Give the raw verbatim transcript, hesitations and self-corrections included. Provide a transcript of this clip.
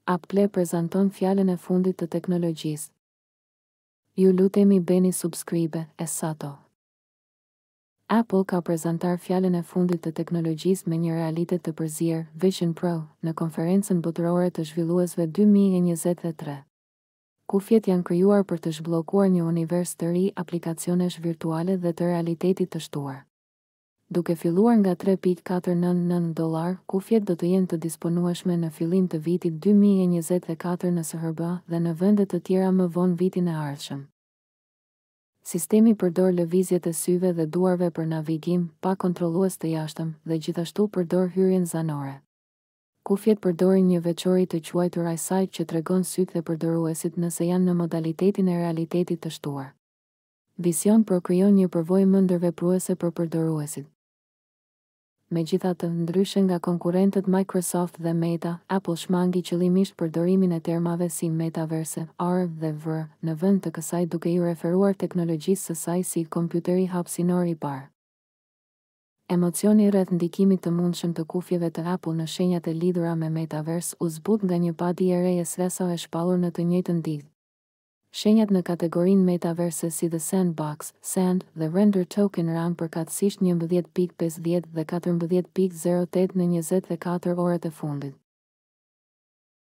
Apple prezanton fjalën e fundit të teknologjisë. Ju lutemi bëni subscribe, Essato. Apple ka prezantar fjalën e fundit të teknologjisë me një realitet të përzier, Vision Pro, në konferencën botërore të zhvilluesve dy mijë e njëzet e tre. Kufjet janë krijuar për të zhbllokuar një univers të ri aplikacionesh virtuale dhe të realitetit të shtuar. Duke filluar nga tre pikë katër nëntë nëntë dollar, kufjet do të jenë të disponueshme në fillim të vitit dy mijë e njëzet e katër në S H B dhe në vende të tjera më vonë vitin e ardhshëm. Sistemi përdor lëvizjet e syve dhe duarve për navigim, pa kontrollues të jashtëm, dhe gjithashtu përdor hyrjen zanore. Kufjet përdorin një veçori të quajtur eyesight që tregon sytë e përdoruesit nëse janë në modalitetin e realitetit të shtuar. Vision Pro krijon një përvojë më ndërvepruese për përdoruesit. Megjithatë, ndryshe nga konkurrentët Microsoft dhe Meta, Apple shmangi qëllimisht përdorimin e termave si metaverse, R dhe V R, në vend të kësaj duke i referuar teknologjisë së saj si kompjuteri hapësinor i parë. Emocioni rreth ndikimit të mundshëm të kufjeve të Apple në shenjat e lidhura me metaverse u zbut nga një padi e re e Essato e shpallur në të njëjtën ditë. Shenjat në kategorinë metaverse si The Sandbox, Sand dhe Render Token ranë përkatësisht njëmbëdhjetë pikë pesëdhjetë dhe katërmbëdhjetë pikë zero tetë në njëzet e katër orët e fundit.